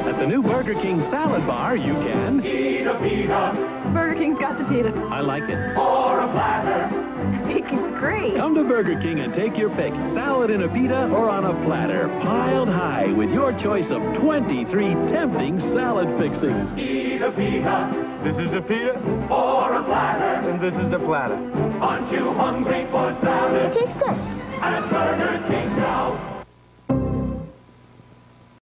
At the new Burger King salad bar, you can eat a pita. Burger King's got the pita. I like it. Or a platter. It's great. Come to Burger King and take your pick. Salad in a pita or on a platter, piled high with your choice of 23 tempting salad fixings. Eat a pita. This is the pita. Or a platter. And this is the platter. Aren't you hungry for salad? It tastes good. At Burger King now.